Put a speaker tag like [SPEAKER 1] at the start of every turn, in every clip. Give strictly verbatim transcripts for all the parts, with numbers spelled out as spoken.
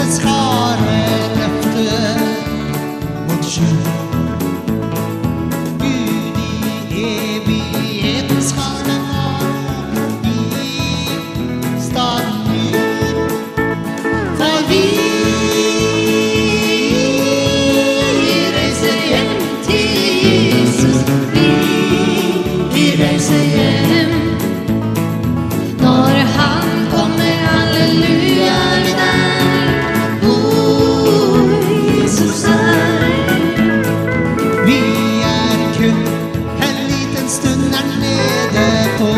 [SPEAKER 1] himmelens klare løfte mot skyld. Gud i evigheten skal den vare i staden ny. For vi reiser hjem til Jesus, vi, vi reiser hjem. Når han kommer, halleluja, er vi der, hvor Jesus er. Vi er kun en liten stund her nede på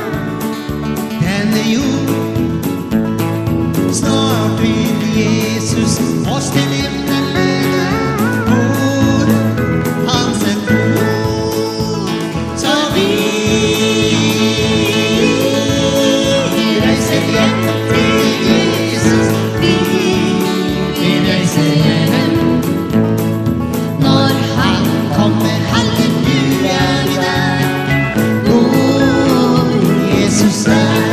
[SPEAKER 1] denne jord. Snart vil Jesus oss til himmelen lede, hvor han selv bor. Så vi reiser hjem til Jesus, vi, vi reiser hjem. Når han kommer, halleluja, er vi der, hvor Jesus er.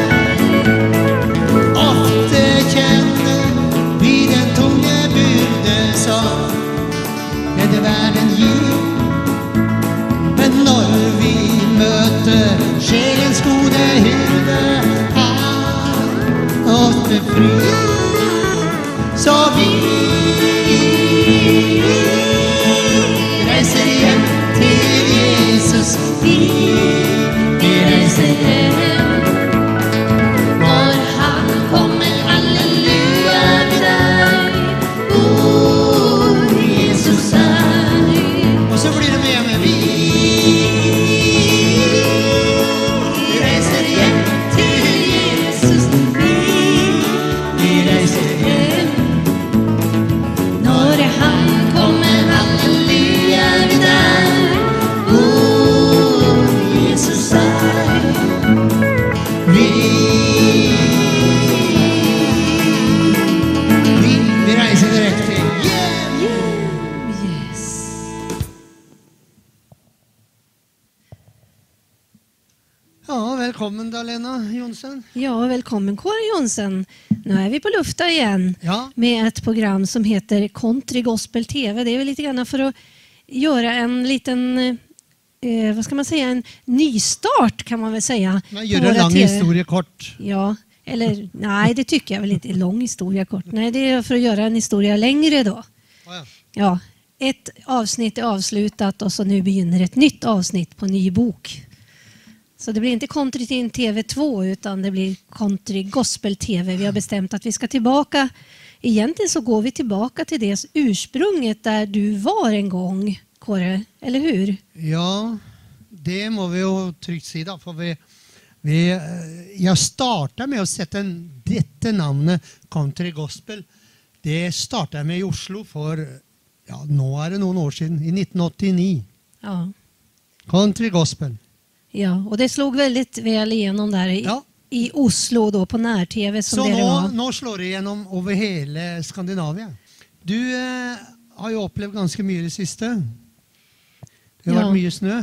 [SPEAKER 1] Ofte kjenner vi den tunge byrde som denne verden gir. Men når vi møter sjelens gode hyrde, han oss befrir. Så vi reiser hjem til Jesus, vi, vi reiser hjem. Når han kommer, halleluja, er vi der, hvor Jesus er. Og så blir det med med vi. Vi reiser hjem til Jesus, vi, vi reiser hjem. Når han kommer, halleluja, er vi der, hvor Jesus er. Vi, vi, vi reiser direkte hjem.
[SPEAKER 2] Yes.
[SPEAKER 1] Ja, velkommen da, Lena Jonsson.
[SPEAKER 2] Ja, välkommen Kåre Jonsson. Nu är vi på lufta igen
[SPEAKER 1] Ja,
[SPEAKER 2] med ett program som heter Country Gospel T V. Det är väl lite grann för att göra en liten, eh, vad ska man säga, en nystart kan man väl säga.
[SPEAKER 1] man
[SPEAKER 2] på
[SPEAKER 1] gjør en
[SPEAKER 2] våra
[SPEAKER 1] lang
[SPEAKER 2] T V.
[SPEAKER 1] historie kort.
[SPEAKER 2] Ja, eller nej, det tycker jag väl inte. Lång historia kort. Nej, det är för att göra en historia längre då.
[SPEAKER 1] Å ja.
[SPEAKER 2] Ja, ett avsnitt är avslutat och så nu begynner ett nytt avsnitt på ny bok. Så det blir inte Country T V två utan det blir Country Gospel T V. Vi har bestämt att vi ska tillbaka. Egentligen så går vi tillbaka till det ursprunget där du var en gång, Kåre, eller hur?
[SPEAKER 1] Ja, det må vi jo trygt si da, for vi, vi, eh, jeg startet med å sette en, dette navnet Country Gospel. Det startet jeg med i Oslo for, ja, nå er det noen år siden, i nitten åttini.
[SPEAKER 2] Ja.
[SPEAKER 1] Country Gospel.
[SPEAKER 2] Ja, och det slog väldigt väl igenom där i,
[SPEAKER 1] Ja.
[SPEAKER 2] i Oslo då på när-T V som
[SPEAKER 1] Så
[SPEAKER 2] det
[SPEAKER 1] nå,
[SPEAKER 2] var.
[SPEAKER 1] nå slår det gjennom over hele Skandinavia. Du eh, har jo opplevd ganske mye det siste. Det har
[SPEAKER 2] Ja.
[SPEAKER 1] vært mye snø.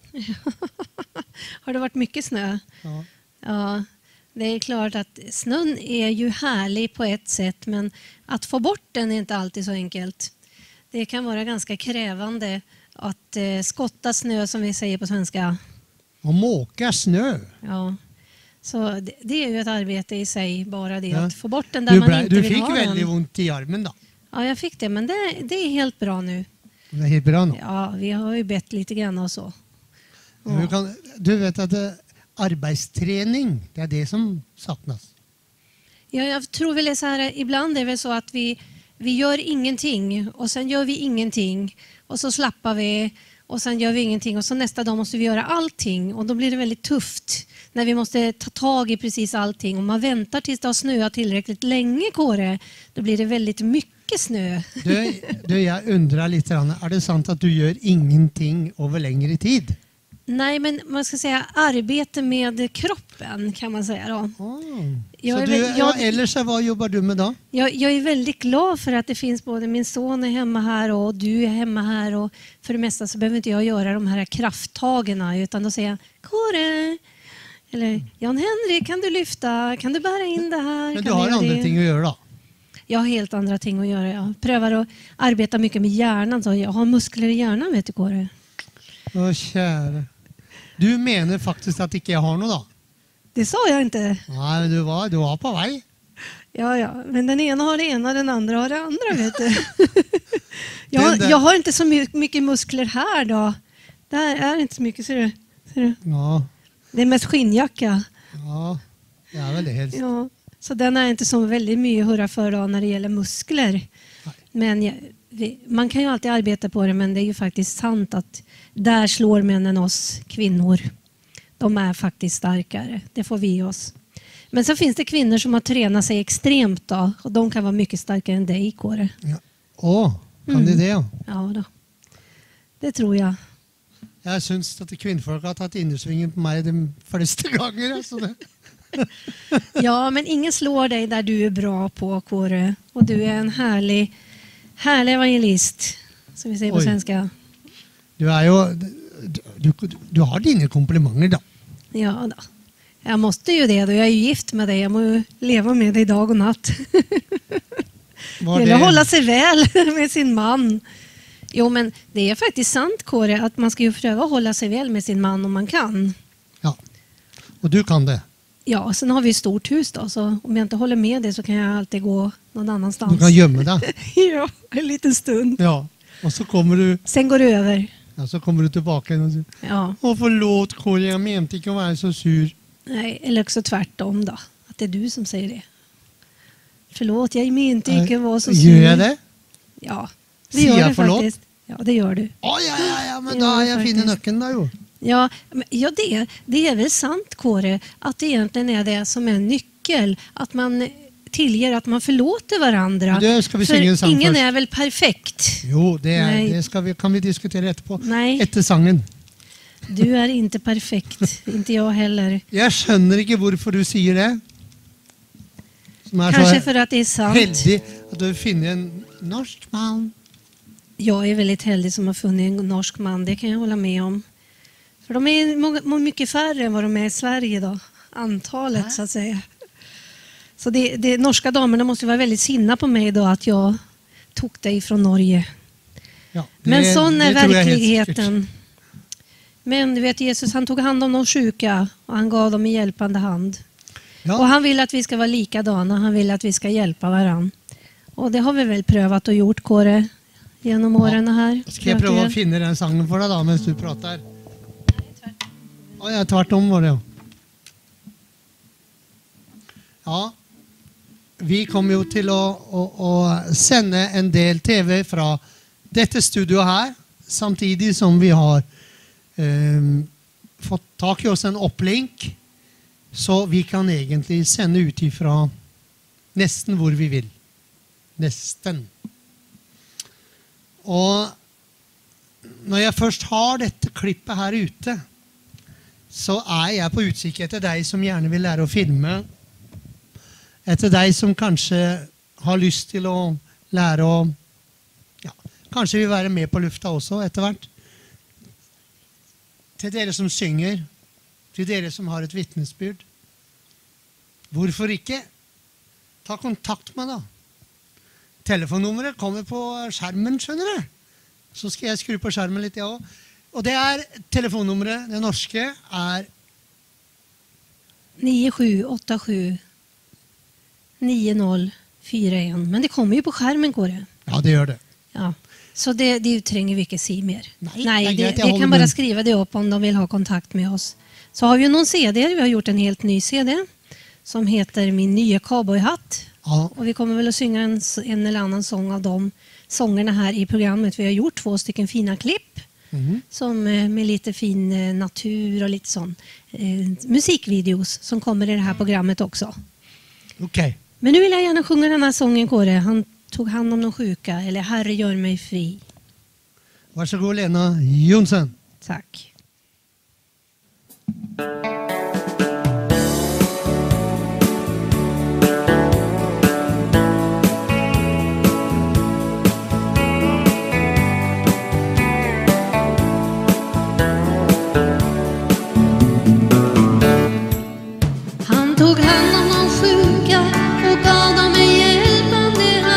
[SPEAKER 2] Har det varit mycket snö?
[SPEAKER 1] Ja.
[SPEAKER 2] Ja, det är klart att snön är ju härlig på ett sätt, men att få bort den är inte alltid så enkelt. Det kan vara ganska krävande att eh, skotta snö som vi säger på svenska.
[SPEAKER 1] Og måke snø.
[SPEAKER 2] Ja. Så det, det är ju ett arbete i sig, bara det
[SPEAKER 1] Ja.
[SPEAKER 2] att få bort den där
[SPEAKER 1] Du,
[SPEAKER 2] man
[SPEAKER 1] ble,
[SPEAKER 2] inte
[SPEAKER 1] du
[SPEAKER 2] vill
[SPEAKER 1] fikk
[SPEAKER 2] ha
[SPEAKER 1] veldig
[SPEAKER 2] den.
[SPEAKER 1] vondt i armen da.
[SPEAKER 2] Ja, jag fick det, men det, det är helt bra nu.
[SPEAKER 1] Det er helt bra nå.
[SPEAKER 2] Ja, vi har ju bett lite grann och så.
[SPEAKER 1] Du, kan, du vet at det, arbeidstrening, det er det som saknas.
[SPEAKER 2] Ja, jag tror väl det är så här, ibland är det väl så att vi, vi gör ingenting och sen gör vi ingenting och så slappar vi och sen gör vi ingenting och så nästa dag måste vi göra allting och då blir det väldigt tufft när vi måste ta tag i precis allting. Om man väntar tills det har snöat tillräckligt länge, Kåre, då blir det väldigt mycket snö.
[SPEAKER 1] Du, du, jeg undrer litt, grann, er det sant at du gjør ingenting over lengre tid?
[SPEAKER 2] Nej, men man ska säga arbete med kroppen kan man säga då.
[SPEAKER 1] Oh.
[SPEAKER 2] Jag
[SPEAKER 1] Så
[SPEAKER 2] är
[SPEAKER 1] du,
[SPEAKER 2] väl- jag-
[SPEAKER 1] ja, ellers hva jobber du med da?
[SPEAKER 2] Jag, jag är väldigt glad för att det finns både min son är hemma här och du är hemma här och för det mesta så behöver inte jag göra de här krafttagen utan då säger jag Kåre eller Jan Henrik, kan du lyfta, kan du bära in det här?
[SPEAKER 1] Men
[SPEAKER 2] Kan
[SPEAKER 1] du har
[SPEAKER 2] göra
[SPEAKER 1] andre
[SPEAKER 2] det?
[SPEAKER 1] ting å gjøre da.
[SPEAKER 2] Jag har helt andra ting att göra. Jag prövar att arbeta mycket med hjärnan. Så jag har muskler i hjärnan, vet du, Kåre.
[SPEAKER 3] Åh, käre. Du menar faktiskt att inte jag har något då?
[SPEAKER 2] Det sa jag inte.
[SPEAKER 3] Nej, men du var, du var på väg.
[SPEAKER 2] Ja, ja. Men den ena har det ena, den andra har det andra, vet du. jag,
[SPEAKER 3] där-
[SPEAKER 2] jag har inte så my- mycket muskler här då. Där är inte så mycket, ser du? Ser du?
[SPEAKER 3] Ja,
[SPEAKER 2] Det är mest skinnjacka.
[SPEAKER 3] ja. Det är väl det helst.
[SPEAKER 2] Ja. Så den är inte så väldigt mycket hurra för då när det gäller muskler. Men jag, vi, man kan ju alltid arbeta på det, men det är ju faktiskt sant att där slår männen oss kvinnor. De är faktiskt starkare. Det får vi oss. Men så finns det kvinnor som har tränat sig extremt då, och de kan vara mycket starkare än dig, Kåre.
[SPEAKER 3] Ja. Åh, kan
[SPEAKER 2] Mm.
[SPEAKER 3] det det? Ja.
[SPEAKER 2] Ja då. Det tror jag.
[SPEAKER 3] Jag syns att kvinnfolk har tagit innersvingen på mig de flesta gånger. Alltså det.
[SPEAKER 2] Ja, men ingen slår dig där du är bra på, Kåre. Och du är en härlig, härlig evangelist, som vi säger på
[SPEAKER 3] Oj.
[SPEAKER 2] svenska.
[SPEAKER 3] Du, är ju, du, du, du har dina komplimanger då.
[SPEAKER 2] Ja då. Jag måste ju det då. Jag är ju gift med dig. Jag må ju leva med dig dag och natt.
[SPEAKER 3] Var
[SPEAKER 2] Eller
[SPEAKER 3] det,
[SPEAKER 2] hålla sig väl med sin man. Jo, men det är faktiskt sant, Kåre, att man ska ju pröva att hålla sig väl med sin man om man kan.
[SPEAKER 3] ja. Och du kan det.
[SPEAKER 2] Ja, sen har vi ett stort hus då, så om jag inte håller med dig så kan jag alltid gå någon annanstans.
[SPEAKER 3] Du kan gömma dig.
[SPEAKER 2] Ja, en liten stund.
[SPEAKER 3] Ja. Och så kommer du,
[SPEAKER 2] Sen går det över.
[SPEAKER 3] ja, så kommer du tillbaka och säger,
[SPEAKER 2] Ja,
[SPEAKER 3] åh förlåt Kåre, jag menade inte att vara så sur.
[SPEAKER 2] nej, eller också tvärtom då. Att det är du som säger det. Förlåt, jag menade inte att vara så sur.
[SPEAKER 3] Gör jag det?
[SPEAKER 2] Ja, det
[SPEAKER 3] Säger
[SPEAKER 2] gör
[SPEAKER 3] jag
[SPEAKER 2] du
[SPEAKER 3] förlåt?
[SPEAKER 2] faktiskt. Ja, det gör du.
[SPEAKER 3] Åh, ja, ja, ja, men
[SPEAKER 2] Ja,
[SPEAKER 3] då har jag
[SPEAKER 2] faktiskt.
[SPEAKER 3] finner nyckeln där ju.
[SPEAKER 2] Ja, men- ja det, det är väl sant, Kåre, att det egentligen är det som är nyckel. Att man tillger, att man förlåter varandra.
[SPEAKER 3] Men det ska vi
[SPEAKER 2] För
[SPEAKER 3] synga en sång
[SPEAKER 2] ingen
[SPEAKER 3] först.
[SPEAKER 2] är väl perfekt.
[SPEAKER 3] Jo, det, är,
[SPEAKER 2] Nej.
[SPEAKER 3] det ska vi, kan vi diskutera efterpå.
[SPEAKER 2] Nej.
[SPEAKER 3] Efter sangen.
[SPEAKER 2] Du är inte perfekt, inte jag heller.
[SPEAKER 3] Jag skönner inte varför du säger det. Som är
[SPEAKER 2] Kanske
[SPEAKER 3] så
[SPEAKER 2] för att det är sant.
[SPEAKER 3] heldig att du finner en norsk man.
[SPEAKER 2] Jag är väldigt heldig som har funnit en norsk man, det kan jag hålla med om. För de är många, må- mycket färre än vad de är i Sverige då. Antalet så att säga. Så det, det, norska damerna måste vara väldigt sinna på mig då att jag tog dig från Norge.
[SPEAKER 3] Ja, det-
[SPEAKER 2] Men sån är
[SPEAKER 3] det tror jag helt
[SPEAKER 2] verkligheten. Men du vet, Jesus han tog hand om de sjuka och han gav dem en hjälpande hand.
[SPEAKER 3] Ja.
[SPEAKER 2] Och han vill att vi ska vara likadana, han vill att vi ska hjälpa varann. Och det har vi väl prövat och gjort, Kåre, genom åren här.
[SPEAKER 3] Ska jag pröva att finna den sangen för dig då medan du pratar? Ja, jag tvärtom var det. ja. Ja, vi kommer ju till att, att, att sända en del tv från detta studio här samtidigt som vi har um, fått tag i oss en upplink så vi kan egentligen sända utifrån nästan var vi vill. Nästan. Och när jag först har detta klippet här ute så är jag på utkik efter dig som gärna vill lära att filma. Efter dig som kanske har lust till att lära att ja, kanske vill vara med på lufta också efterhvert. Till er som synger, till er som har ett vittnesbyrd. Varför inte? Ta kontakt med då. Telefonnumret kommer på skärmen, skjønner du. Så ska jag skruva på skärmen lite jag. Och det är telefonnumret, det norska är
[SPEAKER 2] nio sju åtta sju nio noll fyra ett. Men det kommer ju på skärmen, Kåre.
[SPEAKER 3] ja, det gör det.
[SPEAKER 2] Ja. Så det, det tränger vi inte se mer.
[SPEAKER 3] Nej, det är
[SPEAKER 2] Nej det,
[SPEAKER 3] greit, jag
[SPEAKER 2] det
[SPEAKER 3] håller
[SPEAKER 2] kan bara
[SPEAKER 3] med.
[SPEAKER 2] skriva det upp om de vill ha kontakt med oss. Så har vi ju någon C D, vi har gjort en helt ny C D som heter Min nya cowboyhatt.
[SPEAKER 3] Ja,
[SPEAKER 2] Och vi kommer väl att synga en, en eller annan sång av de sångerna här i programmet. Vi har gjort två stycken fina klipp
[SPEAKER 3] mhm.
[SPEAKER 2] som, eh, med lite fin eh, natur och lite sån eh, musikvideos som kommer i det här programmet också.
[SPEAKER 3] okej.
[SPEAKER 2] Men nu vill jag gärna sjunga den här sången, Kåre. Han tog hand om de sjuka, eller Herre gör mig fri.
[SPEAKER 3] Varsågod Lena Jonsson.
[SPEAKER 2] Tack. Han tog hand om de sjuka och gav dem en hjälpande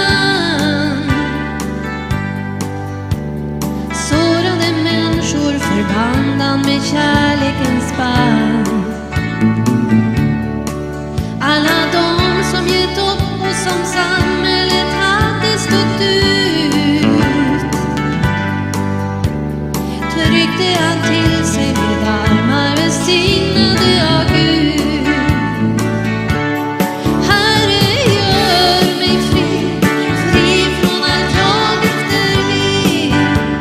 [SPEAKER 2] band med kärlekens band. Alla de som gett upp och som samhället hade stått ut, tryckte han till sig med armar välsignade av Gud. Herre, gör mig fri, fri från allt jag efter vill.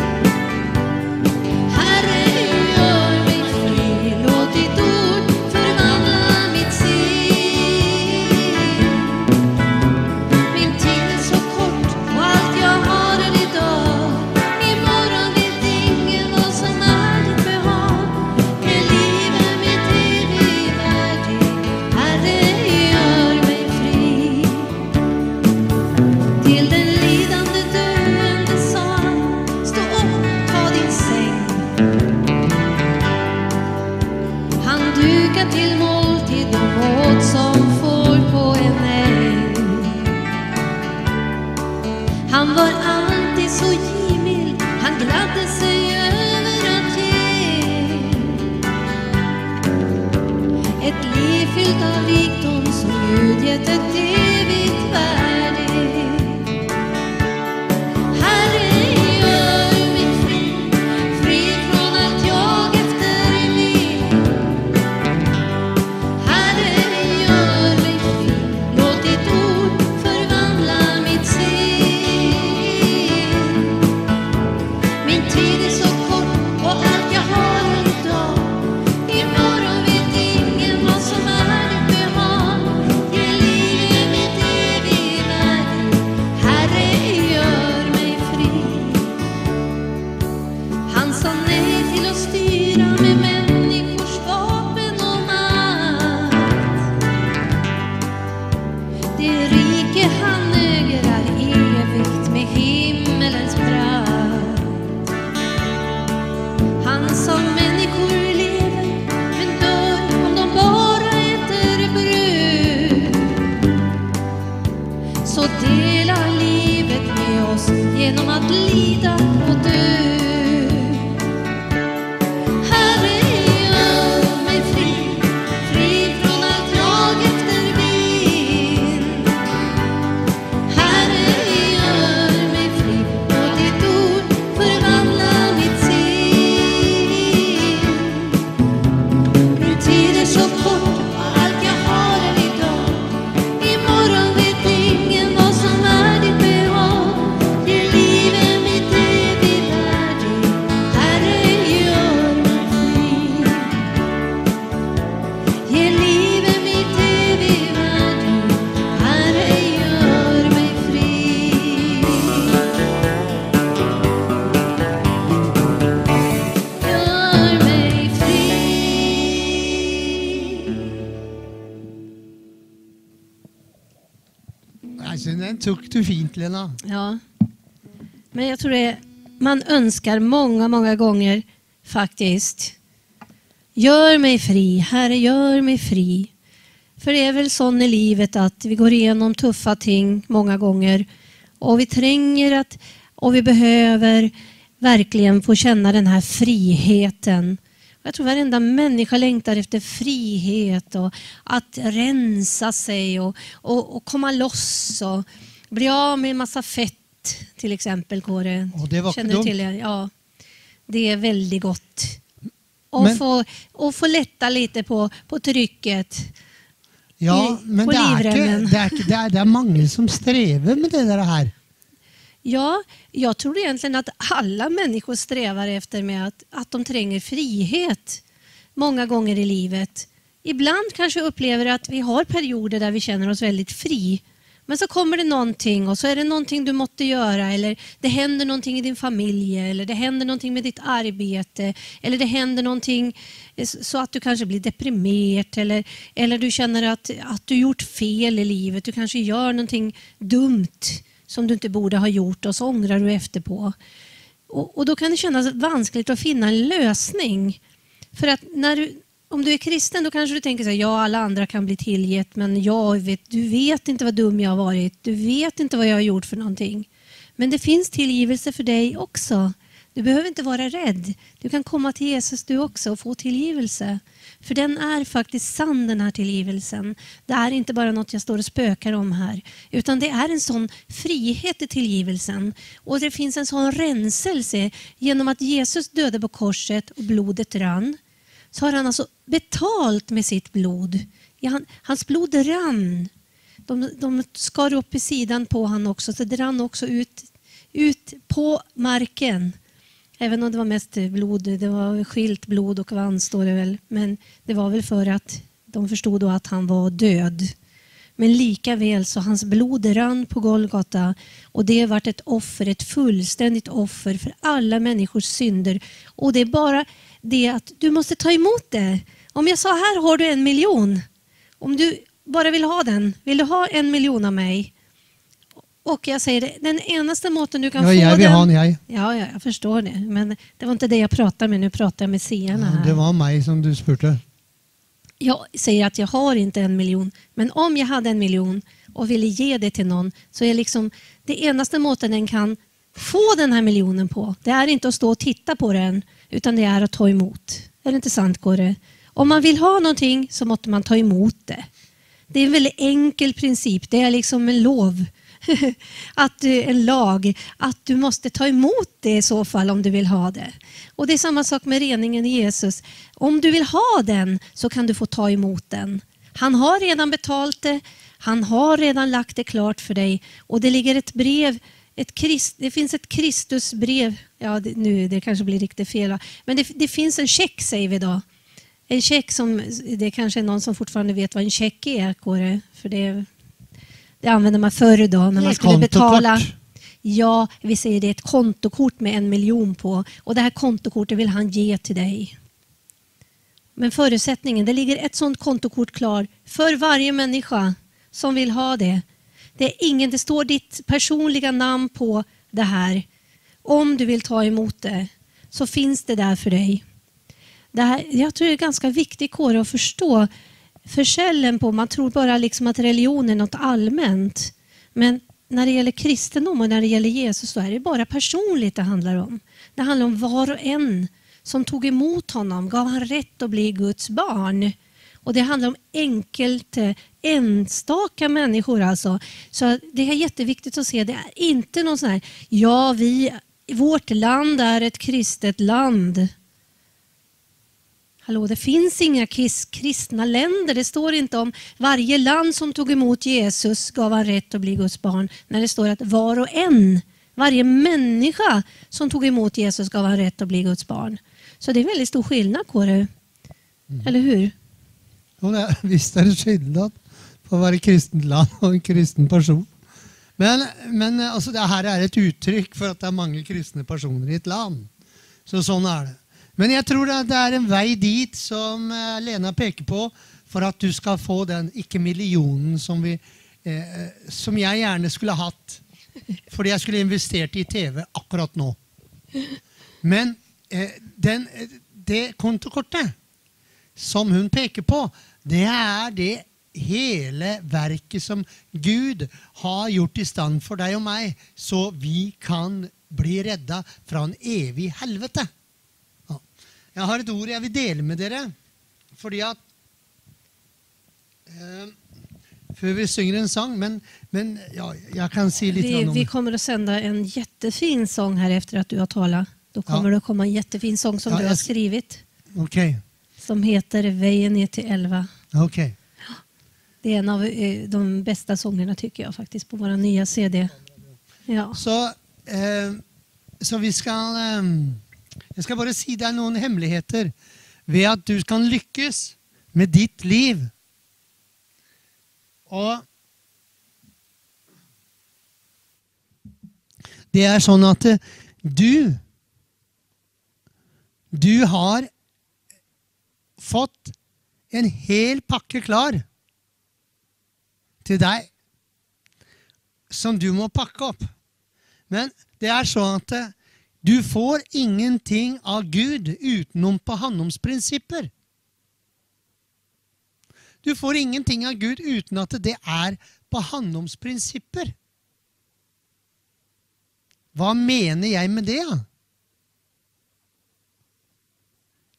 [SPEAKER 2] Herre, gör mig fri, låt ditt ord förvandla mitt sinne. Min tid är så kort och allt jag har är idag. Imorgon vet ingen vad som är ditt behag. Men livet mitt evig värdigt. Herre, gör mig fri. Till den lidande döende sa han, stå upp, ta din säng. Han dukade till måltid och åt som får på en äng. Han var alltid så givmild, han gladde sig över att ge. Ett liv fyllt av rikdom som Gud gett ett evigt värde. Herre, gör mig fri, fri från allt jag efter vill. Herre, gör mig fri, låt ditt ord förvandla mitt sinne. Min tid är så kort och allt jag har är idag. Imorgon vet ingen vad som är ditt behag. Ge livet mitt evig värde. Herre, gör mig fri. Han sa nej till att styra med människors vapen och makt. Det rike han äger är evigt med himmelens prakt. Han sa människor lever men dör om de bara äter bröd. Så dela livet med oss genom att lida och dö. Herre, gör mig fri, fri från allt jag efter vill. Herre, gör mig fri, låt ditt ord förvandla mitt sinne. Min tid är så kort och allt jag har är idag. Imorgon vet ingen vad som är ditt behag. Ge livet mitt evig värde. Herre, gör mig fri. Ge livet mitt evig värde. Herre, gör mig fri. Gör mig fri.
[SPEAKER 3] Altså, den tok du fint, Lena.
[SPEAKER 2] Ja, men jag tror det man önskar många, många gånger faktiskt. Gör mig fri, Herre, gör mig fri. För det är väl sån i livet att vi går igenom tuffa ting många gånger. Och vi tränger att, och vi behöver verkligen få känna den här friheten. Jag tror varenda människa längtar efter frihet och att rensa sig och, och, och komma loss och bli av med en massa fett till exempel, Kåre.
[SPEAKER 3] Och det var
[SPEAKER 2] Känner du
[SPEAKER 3] dumt.
[SPEAKER 2] till det? Ja, det är väldigt gott. Och,
[SPEAKER 3] Men-
[SPEAKER 2] få, och få lätta lite på, på trycket.
[SPEAKER 3] Ja,
[SPEAKER 2] I-
[SPEAKER 3] men
[SPEAKER 2] på
[SPEAKER 3] det er, ikke,
[SPEAKER 2] livremmen.
[SPEAKER 3] det, er ikke, det, er, det er mange som strever med det der her.
[SPEAKER 2] Ja, jag tror egentligen att alla människor strävar efter med att, att de tränger frihet många gånger i livet. Ibland kanske upplever att vi har perioder där vi känner oss väldigt fri. Men så kommer det någonting och så är det någonting du måste göra, eller det händer någonting i din familj, eller det händer någonting med ditt arbete, eller det händer någonting så att du kanske blir deprimerad, eller, eller du känner att, att du gjort fel i livet. Du kanske gör någonting dumt som du inte borde ha gjort och så ångrar du efterpå. Och, och då kan det kännas vanskligt att finna en lösning. För att när du, om du är kristen då kanske du tänker så här, ja, alla andra kan bli tillgett, men jag vet, du vet inte vad dum jag har varit. Du vet inte vad jag har gjort för någonting. Men det finns tillgivelse för dig också. Du behöver inte vara rädd. Du kan komma till Jesus du också och få tillgivelse. För den är faktiskt sann, den här tillgivelsen. Det är inte bara något jag står och spökar om här. Utan det är en sån frihet i tillgivelsen. Och det finns en sån renselse genom att Jesus dödade på korset och blodet rann. Så har han alltså betalt med sitt blod. Ja, hans blod rann. De, de skar upp i sidan på han också. Så det rann också ut, ut på marken. Även om det var mest blod, det var skilt blod och vann står det väl. Men det var väl för att de förstod då att han var död. Men lika väl så hans blod rann på Golgata. Och det vart ett offer, ett fullständigt offer för alla människors synder. Och det är bara det att du måste ta emot det. Om jag sa här har du en miljon. Om du bara vill ha den, vill du ha en miljon av mig? Och jag säger det, den enaste måten du kan
[SPEAKER 3] Ja,
[SPEAKER 2] få
[SPEAKER 3] jag vill
[SPEAKER 2] den...
[SPEAKER 3] ha en, jag.
[SPEAKER 2] Ja, ja, jag förstår det. Men det var inte det jag pratade med. Nu pratar jag med searna här.
[SPEAKER 3] Det var mig som du spurte.
[SPEAKER 2] Jag säger att jag har inte en miljon. Men om jag hade en miljon och ville ge det till någon så är liksom det enaste måten den kan få den här miljonen på. Det är inte att stå och titta på den utan det är att ta emot. Är det inte sant, Kåre? Om man vill ha någonting så måste man ta emot det. Det är en väldigt enkel princip. Det är liksom en lov. att en lag. Att du måste ta emot det i så fall om du vill ha det. Och det är samma sak med reningen i Jesus. Om du vill ha den så kan du få ta emot den. Han har redan betalt det. Han har redan lagt det klart för dig. Och det ligger ett brev. Ett Christ, det finns ett Kristusbrev. Ja, det, nu det kanske blir riktigt fel. Men det, det finns en check, säger vi då. En check som, det är kanske någon som fortfarande vet vad en check är, Kåre. För det, det använde man förr idag när man skulle betala. Ja, vi säger det är ett kontokort med en miljon på. Och det här kontokortet vill han ge till dig. Men förutsättningen, det ligger ett sånt kontokort klar för varje människa som vill ha det. Det är ingen, det står ditt personliga namn på det här. Om du vill ta emot det så finns det där för dig. Det här, jag tror det är ganska viktigt, Kåre, att förstå försällen på. Man tror bara liksom att religion är något allmänt. Men när det gäller kristendom och när det gäller Jesus så är det bara personligt det handlar om. Det handlar om var och en som tog emot honom. Gav han rätt att bli Guds barn. Och det handlar om enkelt, enstaka människor alltså. Så det är jätteviktigt att se. Det är inte någon sån här, ja vi, vårt land är ett kristet land. Hallå, det finns inga kristna länder. Det står inte om varje land som tog emot Jesus gav han rätt att bli Guds barn. När det står att var och en, varje människa som tog emot Jesus gav han rätt att bli Guds barn. Så det är en väldigt stor skillnad, Kåre. Mm. Eller hur?
[SPEAKER 3] Ja, visst är det skillnad på att vara kristent land och en kristen person. Men, men alltså, det här är ett uttryck för att det är många kristna personer i ett land. Så sån är det. Men jag tror att det är en väg dit som Lena pekar på för att du ska få den icke-miljonen som, vi, eh, som jag gärna skulle ha haft. För jag skulle investert i tv akkurat nu. Men eh, den, det kontokortet som hon pekar på, det är det hela verket som Gud har gjort i stand för dig och mig så vi kan bli rädda från evig helvete. Ja. Jag har ett ord jag vill dela med dere fordi att eh, för vi synger en sång men, men ja, jag kan se lite
[SPEAKER 2] vi,
[SPEAKER 3] om
[SPEAKER 2] vi kommer att sända en jättefin sång här efter att du har talat. Då kommer ja. det att komma en jättefin sång som ja, du har skrivit.
[SPEAKER 3] Okej. Okay.
[SPEAKER 2] Som heter Vägen ner till elva.
[SPEAKER 3] Okej. Okay.
[SPEAKER 2] Det är en av de bästa sångerna tycker jag faktiskt på våra nya C D. Ja.
[SPEAKER 3] Så, eh, så vi ska... Eh, jag ska bara säga dig några hemligheter. Ved att du kan lyckas med ditt liv. Och det är så att du, du har fått en hel pakke klar till dig som du må packa upp. Men det är så att du får ingenting av Gud utenom på hans principer. Du får ingenting av Gud utan att det är på hans principer. Vad menar jag med det?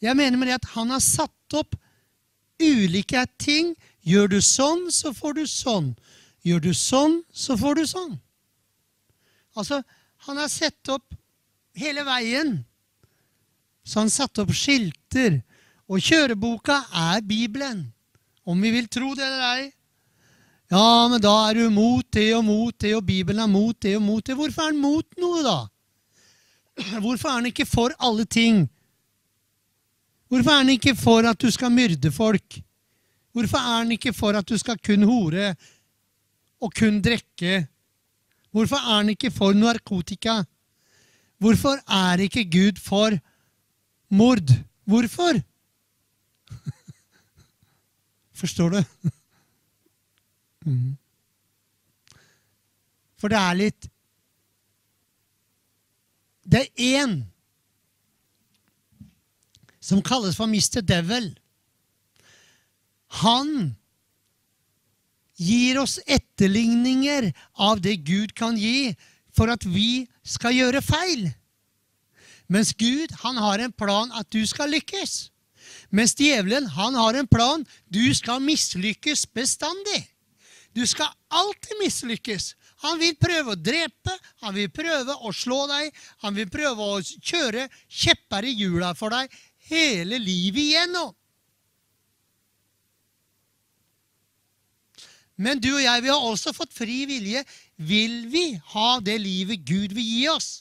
[SPEAKER 3] Jeg mener med det at han har satt opp ulike ting. Gjør du sånn, så får du sånn. Gjør du sånn, så får du sånn. Altså, han har sett opp hele veien. Så han satt opp skilter. Og kjøreboka er Bibelen. Om vi vil tro det eller ei. Ja, men da er du mot det og mot det, og Bibelen er mot det og mot det. Hvorfor er han mot noe da? Hvorfor er han ikke for alle ting? Hvorfor er han ikke for at du skal myrde folk? Hvorfor er han ikke for at du skal kun hore og kun drekke? Hvorfor er han ikke for narkotika? Hvorfor er ikke Gud for mord? Hvorfor? Forstår du? Mm. For det er litt Det er en som kalles for mister Devil. Han gir oss etterligninger av det Gud kan gi for at vi skal gjøre feil. Mens Gud, han har en plan at du skal lykkes. Mens djevelen, han har en plan du skal mislykkes bestandig. Du skal alltid mislykkes. Han vil prøve å drepe, han vil prøve å slå deg, han vil prøve å kjøre kjepper i hjula for deg hele livet igjennom. Men du og jeg, vi har også fått fri vilje. Vil vi ha det livet Gud vil gi oss?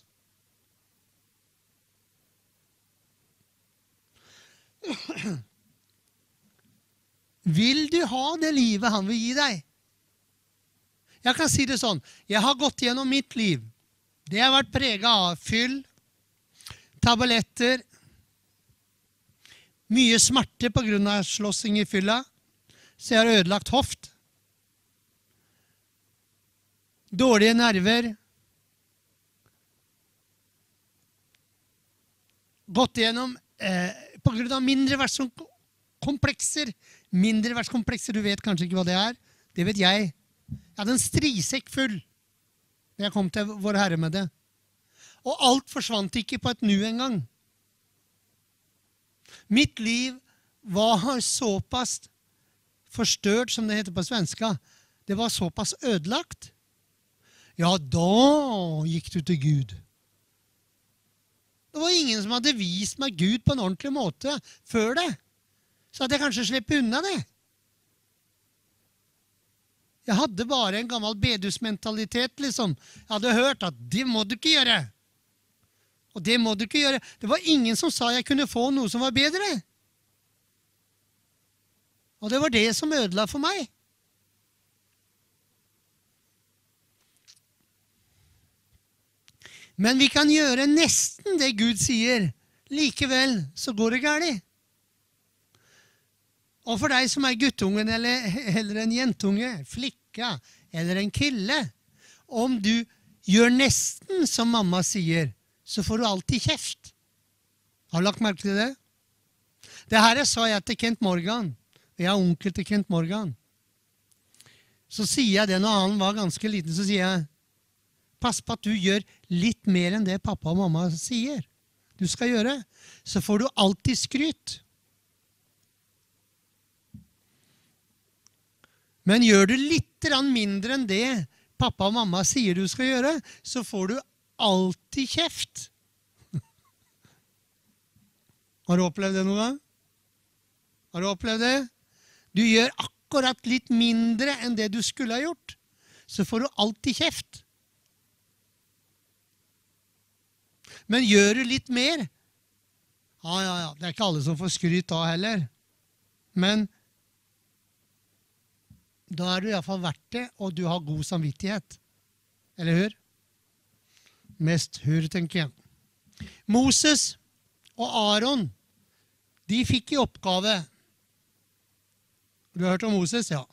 [SPEAKER 3] Vil du ha det livet han vil gi deg? Jeg kan si det sånn, jeg har gått gjennom mitt liv. Det har vært preget av fyll, tabletter, mye smerte på grunn av slåssing i fylla, så jeg har ødelagt hoft. Dårlige nerver. Gått gjennom eh, på grunn av mindreverdskomplekser. Mindreverdskomplekser, du vet kanskje ikke hva det er. Det vet jeg. Jeg hadde en strisekk full når jeg kom til vår Herre med det. Og alt forsvant ikke på et nu engang. Mitt liv var såpass forstørt, som det heter på svenska. Det var såpass ødelagt. Ja, da gikk du til Gud. Det var ingen som hadde vist meg Gud på en ordentlig måte før det. Så hadde jeg kanskje slippet unna det. Jeg hadde bare en gammel bedusmentalitet, liksom. Jeg hadde hørt at det må du ikke gjøre. Og det må du ikke gjøre. Det var ingen som sa jeg kunne få noe som var bedre. Og det var det som ødela for meg. Men vi kan gjøre nesten det Gud sier. Likevel så går det galt. Og for deg som er guttungen eller, eller en jentunge, flikka eller en kille, om du gjør nesten som mamma sier, så får du alltid kjeft. Har du lagt merke til det? Det her sa jeg til Kent Morgan. Jeg er onkel til Kent Morgan. Så sier jeg det når han var ganske liten, så sier jeg, pass på at du gjør litt mer enn det pappa og mamma sier. Du skal gjøre. Så får du alltid skryt. Men gjør du litt mindre enn det pappa og mamma sier du skal gjøre, så får du alltid kjeft. Har du opplevd det noen gang? Har du opplevd det? Du gjør akkurat litt mindre enn det du skulle ha gjort, så får du alltid kjeft. Men gjør du litt mer? Ja, ja, ja, det er ikke alle som får skryt da heller. Men da er du i hvert fall verdt det, og du har god samvittighet. Eller hør? Mest hør, tenker jeg. Moses og Aaron, de fikk i oppgave. Du har hørt om Moses, ja.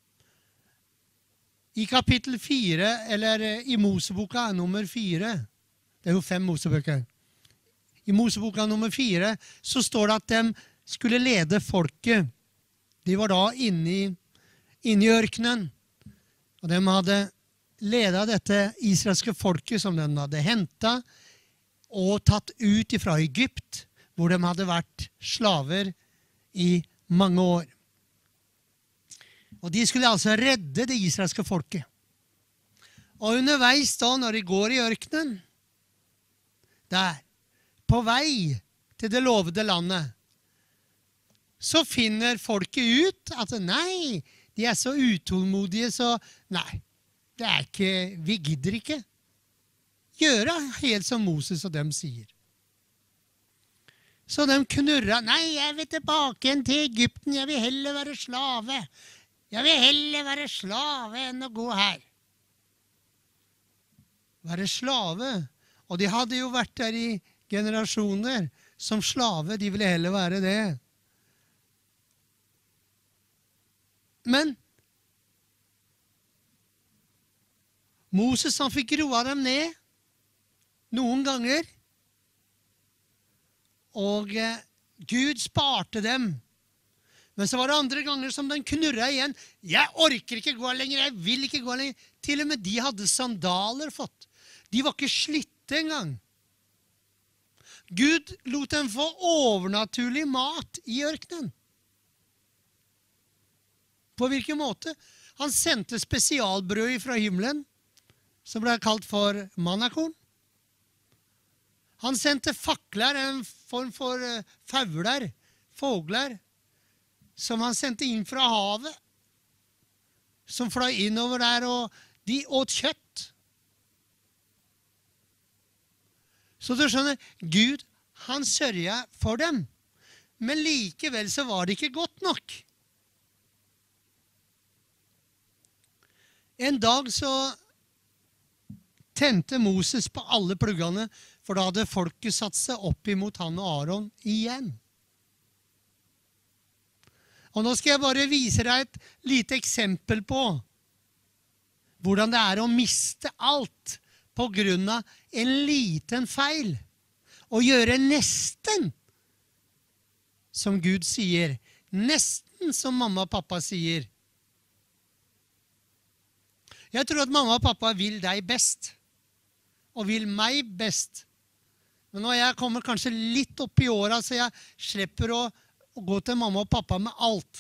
[SPEAKER 3] I kapittel fire, eller i Moseboka nummer fire, det er jo fem Mosebøker. I Moseboka nummer fire så står det at de skulle lede folket. De var da inne i inne i ørkenen. Og de hadde ledet dette israelske folket som de hadde hentet og tatt ut fra Egypt, hvor de hadde vært slaver i mange år. Og de skulle altså redde det israelske folket. Og underveis da, når de går i ørkenen, der, på vei til det lovede landet, så finner folket ut at nei, de er så utålmodige, så nei, det er ikke, vi gidder ikke gjøre helt som Moses og dem sier. Så de knurra, nei, jeg vil tilbake igjen til Egypten, jeg vil heller være slave. Jeg vil heller være slave enn å gå her. Være slave. Og de hadde jo vært der i generasjoner som slave, de ville heller være det. Men Moses han fikk roa dem ned noen ganger, og eh, Gud sparte dem. Men så var det andre ganger som den knurra igjen. Jeg orker ikke gå lenger, jeg vil ikke gå lenger. Til og med de hadde sandaler fått. De var ikke slitte engang. Gud lot dem få overnaturlig mat i ørkenen. På hvilken måte? Han sendte spesialbrød fra himmelen, som ble kalt for mannakorn. Han sendte fakler, en form for fauler, fogler, som han sendte inn fra havet, som fløy innover der, og de åt kjøtt. Så du skjønner, Gud, han sørget for dem, men likevel så var det ikke godt nok. En dag så tente Moses på alle pluggene, for da hadde folket satt seg opp imot han og Aaron igjen. Og nå skal jeg bare vise deg et lite eksempel på hvordan det er å miste alt på grunn av en liten feil, og gjøre nesten som Gud sier, nesten som mamma og pappa sier. Jeg tror at mamma og pappa vil deg best, og vil meg best. Men nå jeg kommer kanskje litt opp i året, så jeg slipper å, å gå til mamma og pappa med alt.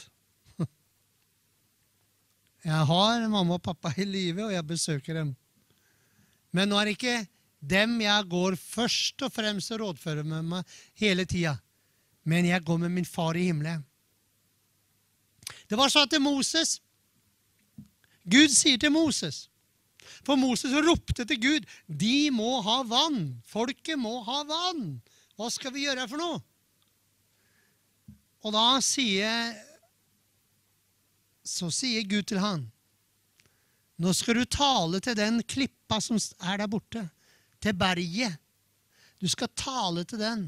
[SPEAKER 3] Jeg har mamma og pappa i livet, og jeg besøker dem. Men nå er det ikke dem jeg går først og fremst og rådfører med meg hele tiden. Men jeg går med min far i himmelen. Det var sånn til Moses. Gud sier til Moses, for Moses ropte til Gud, de må ha vann, folket må ha vann. Hva skal vi gjøre for noe? Og da sier, så sier Gud til han, nå skal du tale til den klippa som er der borte, til berget. Du skal tale til den.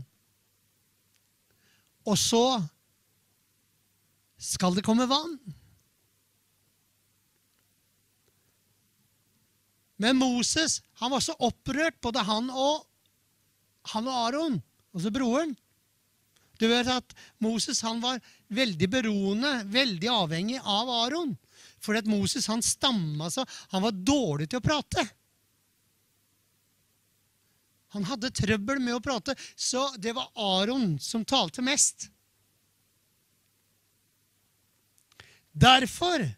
[SPEAKER 3] Og så skal det komme vann. Men Moses, han var så opprørt, både han og, han og Aaron, altså broren. Du vet at Moses, han var veldig beroende, veldig avhengig av Aaron. For at Moses, han stammet så, han var dårlig til å prate. Han hadde trøbbel med å prate, så det var Aaron som talte mest. Derfor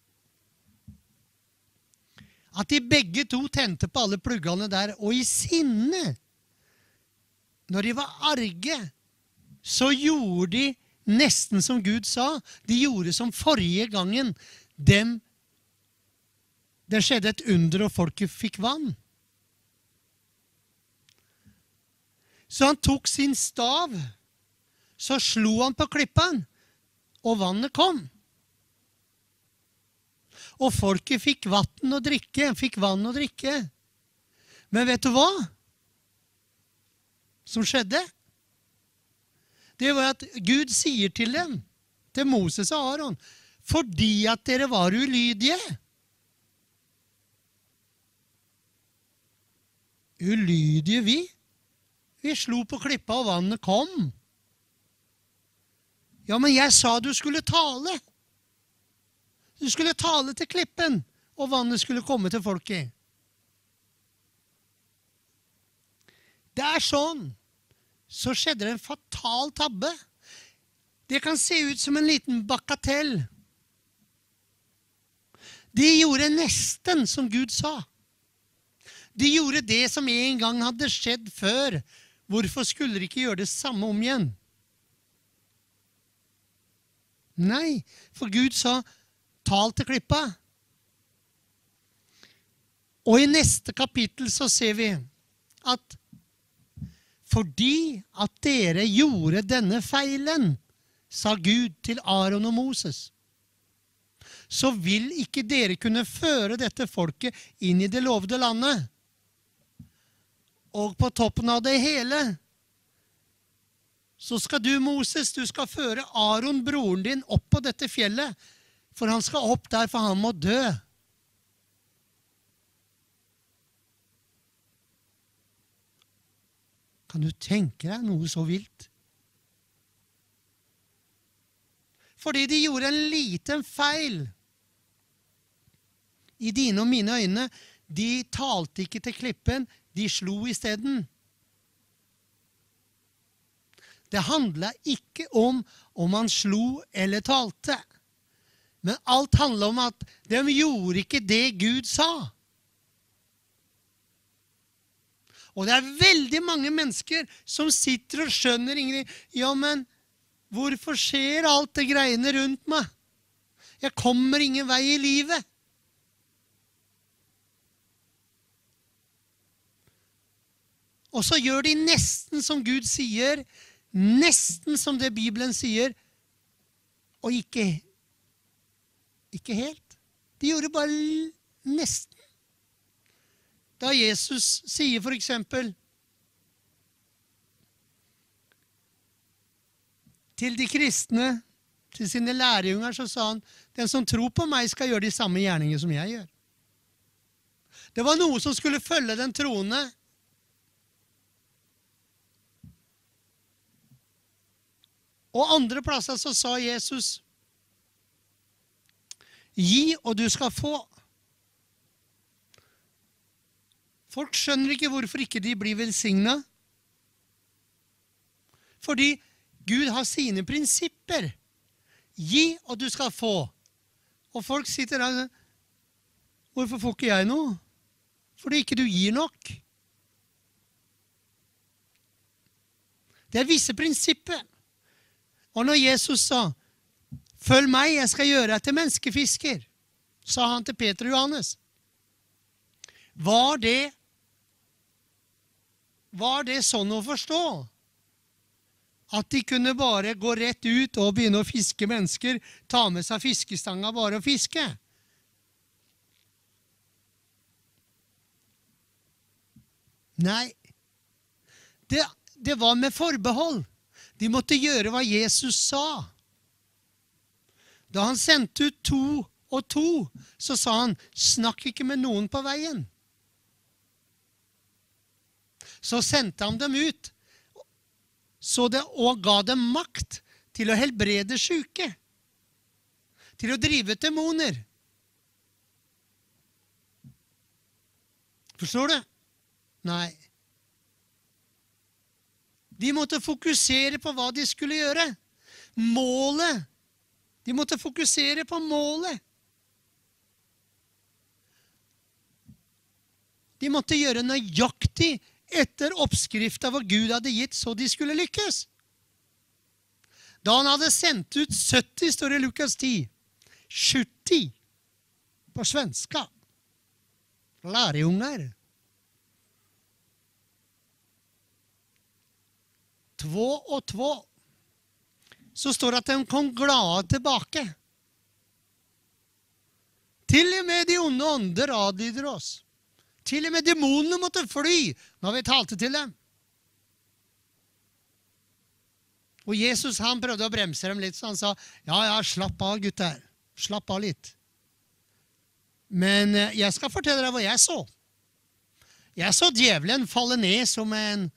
[SPEAKER 3] at de begge to tente på alle pluggene der, og i sinne, når de var arge, så gjorde de nesten som Gud sa. De gjorde som forrige gangen. Dem, det skjedde et under, og folket fikk vann. Så han tok sin stav, så slo han på klippen, og vannet kom. Og folket fikk vatten å drikke, fikk vann å drikke. Men vet du hva som skjedde? Det var at Gud sier til dem, til Moses og Aaron, fordi at dere var ulydige. Ulydige vi? Vi slo på klippa og vannet kom. Ja, men jeg sa du skulle tale. Du skulle tale til klippen, og vannet skulle komme til folket. Det er sånn. så skjedde det en fatal tabbe. Det kan se ut som en liten bagatell. De gjorde nesten som Gud sa. De gjorde det som en gang hadde skjedd før. Hvorfor skulle de ikke gjøre det samme om igjen? Nei, for Gud sa, tal til klippa. Og i neste kapittel så ser vi at fordi at dere gjorde denne feilen, sa Gud til Aaron og Moses, så vil ikke dere kunne føre dette folket inn i det lovede landet. Og på toppen av det hele, så skal du, Moses, du skal føre Aaron, broren din, opp på dette fjellet, for han skal opp der, for han må dø. Kan du tenke deg noe så vilt? Fordi de gjorde en liten feil. I dine og mine øyne, de talte ikke til klippen, de slo i stedet. Det handlet ikke om om han slo eller talte. Men alt handlet om at de gjorde ikke det Gud sa. Og det er veldig mange mennesker som sitter og skjønner Ingrid, ja, men hvorfor skjer alt det greiene rundt meg? Jeg kommer ingen vei i livet. Og så gjør de nesten som Gud sier, nesten som det Bibelen sier, og ikke, ikke helt. De gjorde bare nesten. Da Jesus sier for eksempel til de kristne, til sine lærjunger, så sa han, den som tror på meg skal gjøre de samme gjerninger som jeg gjør. Det var noe som skulle følge den troende. Og andre plasser så sa Jesus, gi og du skal få. Folk skjønner ikke hvorfor ikke de blir velsignet. Fordi Gud har sine prinsipper. Gi og du skal få. Og folk sitter der og sier, hvorfor får ikke jeg noe? Fordi ikke du gir nok. Det er visse prinsipper. Og når Jesus sa, følg meg, jeg skal gjøre deg til menneskefisker, sa han til Peter og Johannes. Var det Var det sånn å forstå? At de kunne bare gå rett ut og begynne å fiske mennesker, ta med seg fiskestanga bare og fiske? Nei. Det, det var med forbehold. De måtte gjøre hva Jesus sa. Da han sendte ut to og to, så sa han, snakk ikke med noen på veien. Så sendte han dem ut, så det, og ga dem makt til å helbrede syke, til å drive demoner. Forstår du? Nei. De måtte fokusere på hva de skulle gjøre. Målet. De måtte fokusere på målet. De måtte gjøre nøyaktig etter oppskriften hva Gud hadde gitt, så de skulle lykkes. Da han hadde sendt ut sytti, står det i Lukas ti, sjutti på svenska, lærjunger. Två og två. Så står det at de kom glade tilbake. Til og med de onde ånder adlyder oss. Til og med demonene måtte fly når vi talte til dem. Og Jesus, han prøvde å bremse dem litt, så han sa, ja, ja, slapp av gutter, slapp av litt. Men jeg skal fortelle deg hva jeg så. Jeg så djevelen falle ned som en,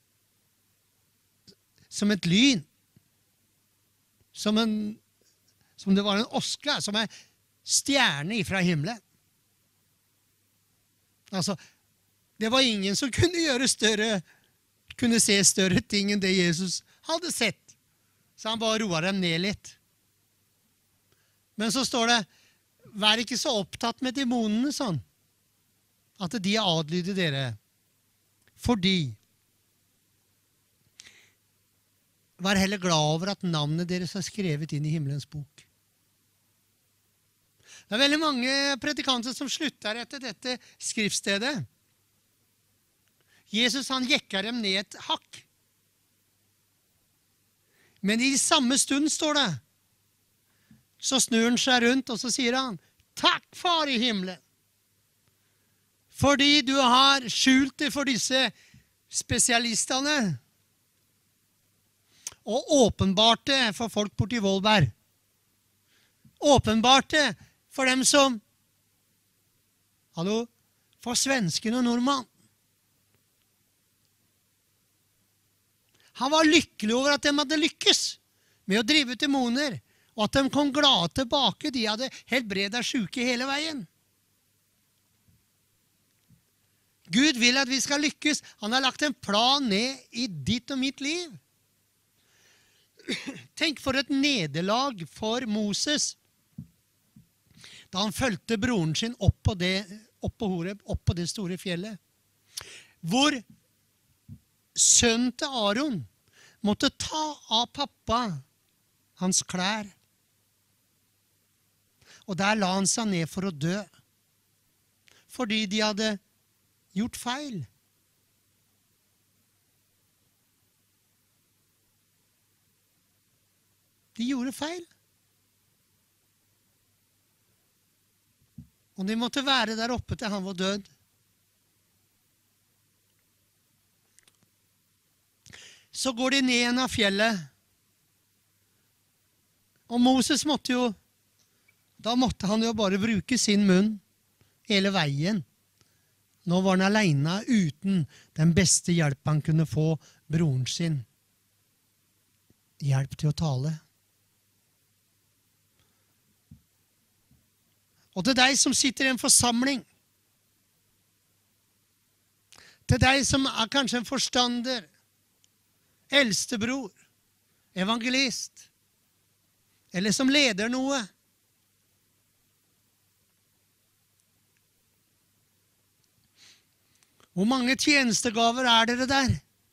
[SPEAKER 3] som et lyn. Som en, som det var en oskle, som en stjerne fra himmelen. Altså, det var ingen som kunne gjøre større kunne se større ting enn det Jesus hadde sett. Så han bare roer dem ned litt. Men så står det, vær ikke så opptatt med demonene, sånn, at de adlyder dere. Fordi, vær heller glad over at navnet deres er skrevet inn i himmelens bok. Det er veldig mange predikanter som slutter etter dette skriftstedet. Jesus, han jekker dem ned et hakk. Men i samme stund, står det, så snur han seg rundt, og så sier han, takk, far i himmelen, fordi du har skjult det for disse spesialistene, og åpenbart det for folk borti Vollberg. Åpenbart det for dem som, hallo, for svensken og nordmann. Han var lykkelig over at de hadde lykkes med å drive ut demoner, og at de kom glade tilbake. De hadde helbredet syke hele veien. Gud vil at vi skal lykkes. Han har lagt en plan ned i ditt og mitt liv. Tenk for et nederlag for Moses, da han følte broren sin opp på det, opp på Horeb, opp på det store fjellet, hvor sønnen til Aaron måtte ta av pappa hans klær. Og der la han seg ned for å dø, fordi de hadde gjort feil. De gjorde feil. Og de måtte være der oppe til han var død. Så går de ned igjen av fjellet. Og Moses måtte jo, da måtte han jo bare bruke sin munn hele veien. Nå var han alene uten den beste hjelp han kunne få, broren sin. Hjelp til å tale. Og til deg som sitter i en forsamling, til deg som er kanskje en forstander, eldstebror, evangelist, eller som leder noe. Hvor mange tjenestegaver er dere der?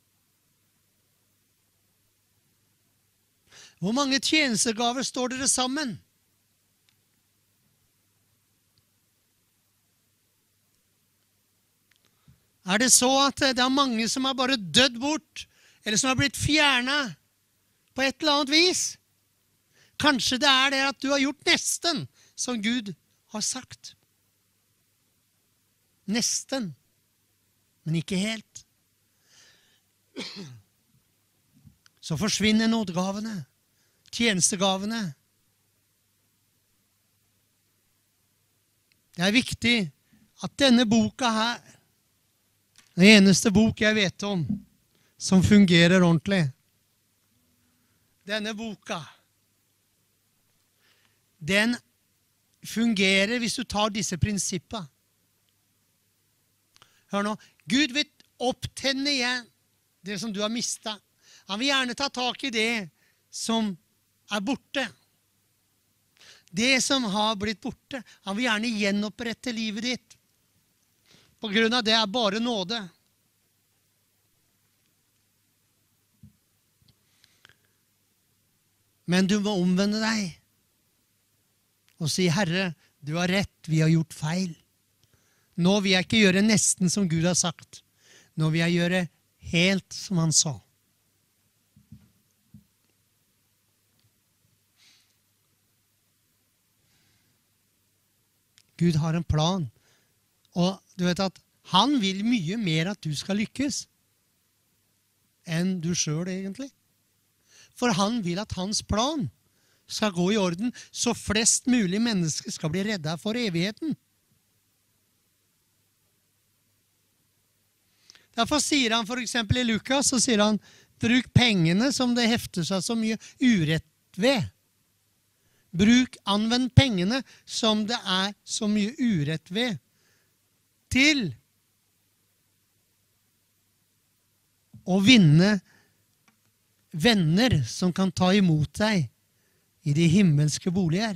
[SPEAKER 3] Hvor mange tjenestegaver står dere sammen? Er det så at det er mange som har bare dødd bort, eller som har blitt fjernet på et eller annet vis? Kanskje det er det at du har gjort nesten som Gud har sagt. Nesten, men ikke helt. Så forsvinner nådegavene, tjenestegavene. Det er viktig at denne boka her, den eneste bok jeg vet om som fungerer ordentlig, denne boka, den fungerer hvis du tar disse prinsippene. Hør nå, Gud vil opptenne igjen det som du har mistet. Han vil gjerne ta tak i det som er borte. Det som har blitt borte. Han vil gjerne gjenopprette livet ditt. På grunn av det er bare nåde. Men du må omvende deg og si, Herre, du har rett, vi har gjort feil. Nå vil jeg ikke gjøre nesten som Gud har sagt. Nå vil jeg gjøre helt som han sa. Gud har en plan. Og du vet at han vil mye mer at du skal lykkes enn du selv egentlig. For han vil at hans plan skal gå i orden, så flest mulig mennesker skal bli reddet for evigheten. Derfor sier han for eksempel i Lukas, så sier han, bruk pengene som det hefter seg så mye urett ved. Bruk, anvend pengene som det er så mye urett ved. Til å vinne venner som kan ta imot deg i de himmelske boliger.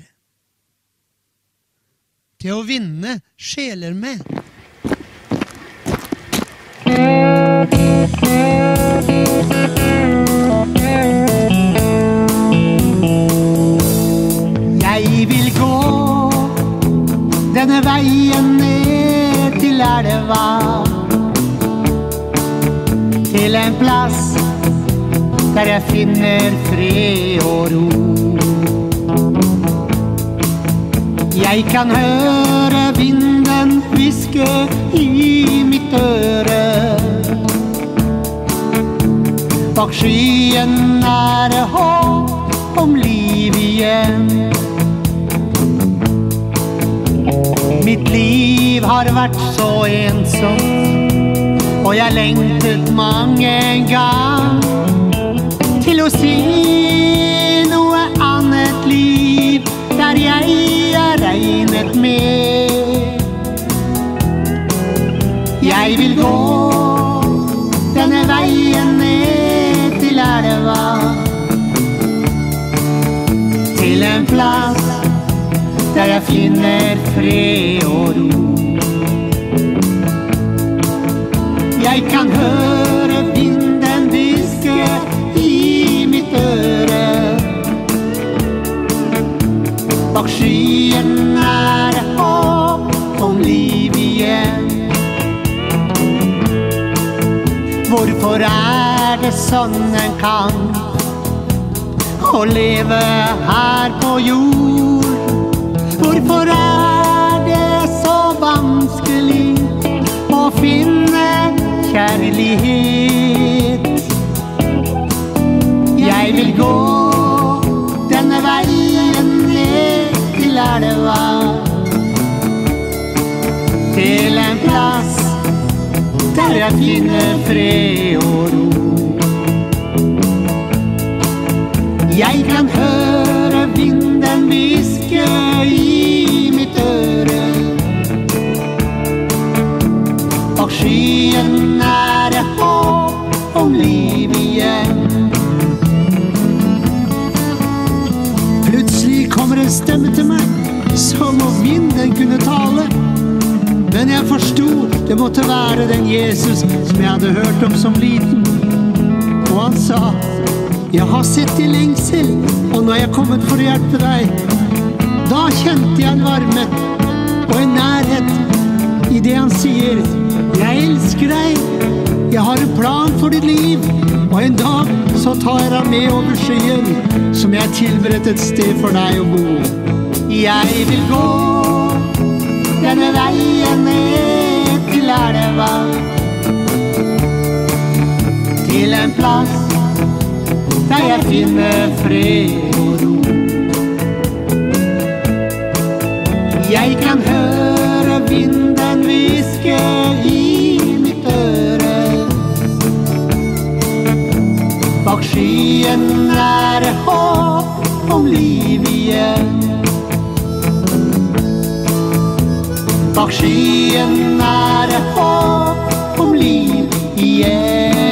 [SPEAKER 3] Til å vinne sjeler med. Jeg vil gå denne veien ned til elva, til en plass der jeg finner fred og ro. Jeg kan høre vinden hviske i mitt øre. Bak skyen er det håp om liv igjen. Mitt liv har vært så ensomt, og jeg lengtet mange en gang til å se noe annet liv der jeg er regnet med. Jeg vil gå denne veien ned til elva, til en plass der jeg finner fred og ro. Jeg kan høre vinden hviske i mitt øre. Bak skyen er det håp om liv igjen. Hvorfor er det sånn en kan å leve her på jord? Hvorfor er det så vanskelig å finne kjærlighet? Jeg vil gå denne veien ned til elva, til en plass der jeg finner fred og ro. Jeg kan høre vinden hviske i mitt øre. Bak skyen er det håp om liv igjen. Plutselig kommer en stemme til meg, som om vinden kunne tale. Men jeg forstod det måtte være den Jesus som jeg hadde hørt om som liten. Og han sa: jeg har sett i lengsel, og nå er jeg kommet for å hjelpe deg. Da kjente jeg en varme og en nærhet i det han sier: jeg elsker deg, jeg har en plan for ditt liv, og en dag så tar jeg deg med over skyen, som jeg tilberedt et sted for deg å bo. Jeg vil gå denne veien ned til elva, til en plass der jeg finner fred og ro. Jeg kan høre vinden hviske i mitt øre. Bak skyen er det håp om liv igjen. Bak skyen er det håp om liv igjen.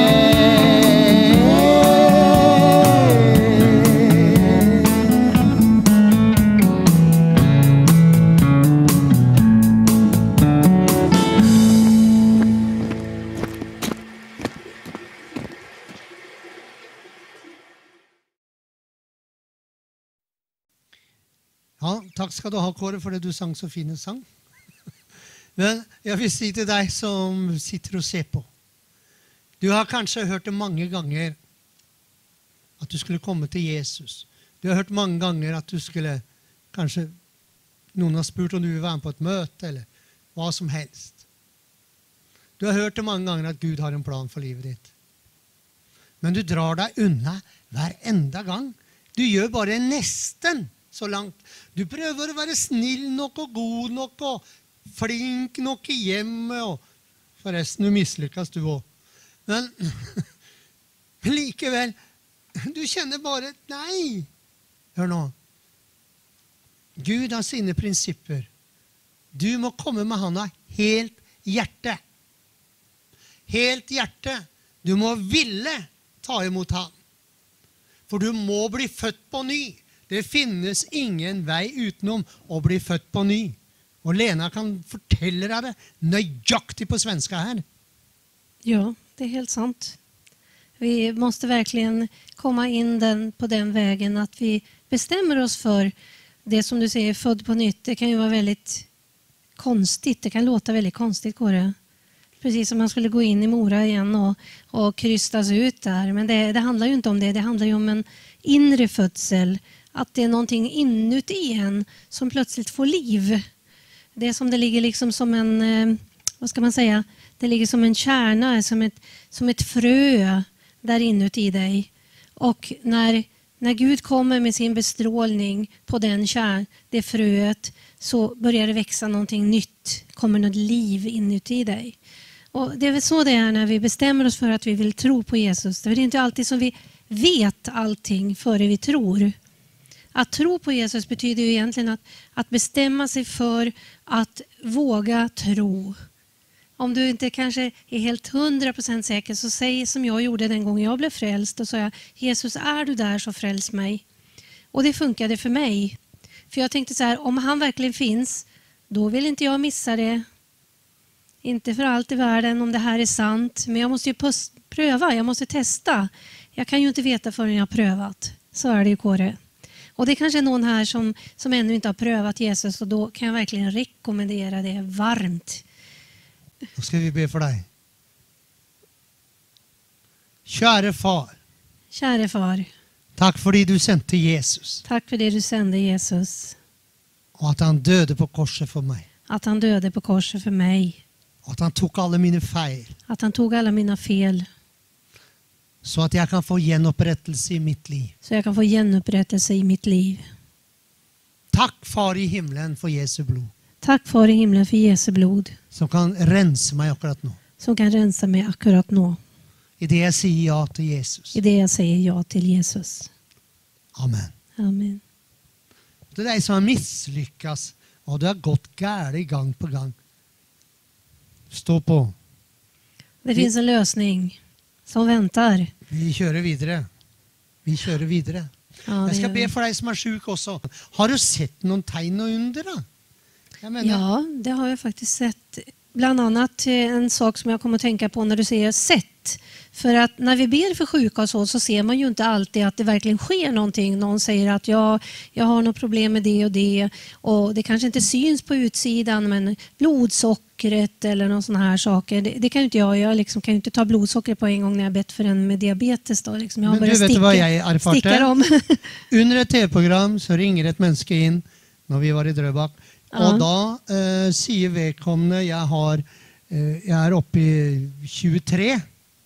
[SPEAKER 3] Ja, takk skal du ha, Kåre, for det du sang så fine sang. Men jeg vil si til deg som sitter og ser på. Du har kanskje hørt det mange ganger at du skulle komme til Jesus. Du har hørt mange ganger at du skulle, kanskje noen har spurt om du vil være med på et møte, eller hva som helst. Du har hørt det mange ganger at Gud har en plan for livet ditt. Men du drar deg unna hver enda gang. Du gjør bare nesten så langt. Du prøver å være snill nok og god nok og flink nok i hjemmet, og forresten du mislykkes du også. Men, men likevel, du kjenner bare, nei, hør nå. Gud har sine prinsipper. Du må komme med handa helt hjerte. Helt hjerte. Du må ville ta emot han. For du må bli født på ny. Det finnes ingen vei utenom å bli født på ny. Och Lena kan fortelle deg det nøyaktig på svenska här.
[SPEAKER 2] Ja, det är helt sant. Vi måste verkligen komma in den, på den vägen att vi bestämmer oss för det som du säger, född på nytt. Det kan ju vara väldigt konstigt. Det kan låta väldigt konstigt, Kåre. Precis som man skulle gå in i Mora igen och, och krystas ut där. Men det, det handlar ju inte om det. Det handlar ju om en inre födsel. Att det är någonting inuti en som plötsligt får liv. Det är som det ligger liksom som en, eh, vad ska man säga? Det ligger som en kärna, som ett, som ett frö där inuti dig. Och när, när Gud kommer med sin bestrålning på den kärn, det fröet, så börjar det växa någonting nytt. Kommer något liv inuti dig. Och det är väl så det är när vi bestämmer oss för att vi vill tro på Jesus. Det är inte alltid som vi vet allting före vi tror. Att tro på Jesus betyder ju egentligen att, att bestämma sig för att våga tro. Om du inte kanske är helt hundra procent säker, så säg som jag gjorde den gången jag blev frälst. Och sa jag, Jesus, är du där så fräls mig. Och det funkade för mig. För jag tänkte så här, om han verkligen finns, då vill inte jag missa det. Inte för allt i världen om det här är sant. Men jag måste ju pröva, jag måste testa. Jag kan ju inte veta förrän jag har prövat. Så är det ju, Kåre. Och det kanske är någon här som, som ännu inte har prövat Jesus. Och då kan jag verkligen rekommendera det varmt.
[SPEAKER 3] Då ska vi be för dig. Käre far.
[SPEAKER 2] Käre far.
[SPEAKER 3] Tack för det du sände Jesus.
[SPEAKER 2] Tack för det du sände Jesus.
[SPEAKER 3] Och att han döde på korset för mig.
[SPEAKER 2] Att han döde på korset för mig.
[SPEAKER 3] Och att han tog alla mina fel.
[SPEAKER 2] Att han tog alla mina fel.
[SPEAKER 3] Så att jag kan få genupprättelse i mitt liv.
[SPEAKER 2] Så jag kan få genupprättelse i mitt liv.
[SPEAKER 3] Tack far i himlen för Jesu blod.
[SPEAKER 2] Tack far i himlen för Jesu blod.
[SPEAKER 3] Som kan rensa mig akkurat nu.
[SPEAKER 2] Som kan rensa mig akkurat nu.
[SPEAKER 3] I det jag säger ja till Jesus.
[SPEAKER 2] I det jag säger ja till Jesus.
[SPEAKER 3] Amen.
[SPEAKER 2] Amen.
[SPEAKER 3] Det är dig som har misslyckats. Och det har gått galet gång på gång. Stå på.
[SPEAKER 2] Det finns en lösning som väntar.
[SPEAKER 3] Vi kör vidare. Vi kör vidare.
[SPEAKER 2] Ja,
[SPEAKER 3] jag ska be för dig som är sjuk också. Har du sett någon tegn och under då? Jag menar,
[SPEAKER 2] ja, det har jag faktiskt sett. Bland annat en sak som jag kommer att tänka på när du säger sett. För att när vi ber för sjuka och så, så ser man ju inte alltid att det verkligen sker någonting. Någon säger att jag, jag har något problem med det och det. Och det kanske inte syns på utsidan, men blodsockret eller någon sån här saker. Det, det kan ju inte jag. Jag liksom kan ju inte ta blodsocker på en gång när jag bett för en med diabetes. Då, liksom. Jag har
[SPEAKER 3] men du vet
[SPEAKER 2] sticka,
[SPEAKER 3] vad jag erfarte?
[SPEAKER 2] dem.
[SPEAKER 3] Under ett tv-program så ringer ett människa in när vi var i Drøbak.
[SPEAKER 2] Ja.
[SPEAKER 3] Och då eh, säger vedkommende jag har eh, jag är uppe i tjugotre.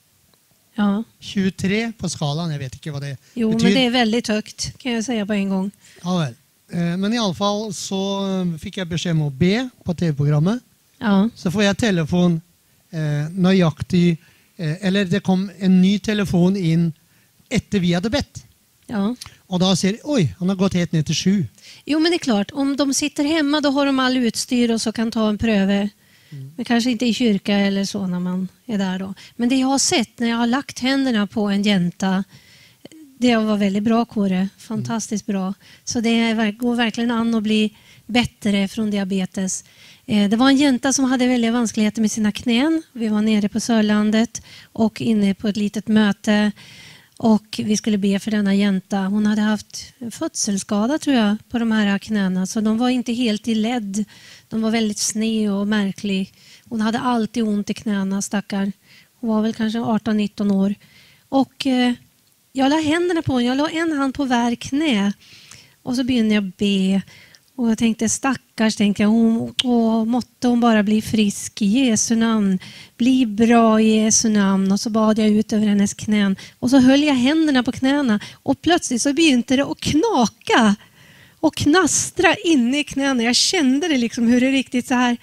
[SPEAKER 2] Ja.
[SPEAKER 3] tjugotre på skalan, jag vet inte vad det
[SPEAKER 2] Jo,
[SPEAKER 3] betyder.
[SPEAKER 2] men det är väldigt högt kan jag säga på en gång.
[SPEAKER 3] Ja väl. Eh, men i alla fall så fick jag besked om att be på tv-programmet.
[SPEAKER 2] Ja.
[SPEAKER 3] Så får jag telefon eh, nøyaktig eh, eller det kom en ny telefon in efter vi hade bett.
[SPEAKER 2] Ja.
[SPEAKER 3] Och då säger oj, han har gått helt ner till sju.
[SPEAKER 2] Jo, men det är klart. Om de sitter hemma då har de all utstyr och så kan ta en pröve. Mm. Men kanske inte i kyrka eller så när man är där då. Men det jag har sett när jag har lagt händerna på en jänta, det var väldigt bra, Kåre. Fantastiskt bra. Så det går verkligen an att bli bättre från diabetes. Det var en jänta som hade väldigt vanskligheter med sina knän. Vi var nere på Sörlandet och inne på ett litet möte. Och vi skulle be för denna jänta. Hon hade haft en födselskada tror jag på de här knäna. Så de var inte helt i led. De var väldigt sned och märklig. Hon hade alltid ont i knäna, stackar. Hon var väl kanske arton nitton år. Och eh, jag la händerna på henne. Jag la en hand på var knä. Och så började jag be. Och jag tänkte stackars, tänkte jag, hon, åh, måtte hon bara bli frisk i Jesu namn. Bli bra i Jesu namn. Och så bad jag ut över hennes knän. Och så höll jag händerna på knäna. Och plötsligt så begynte det att knaka. Och knastra inne i knäna. Jag kände det liksom hur det riktigt så här.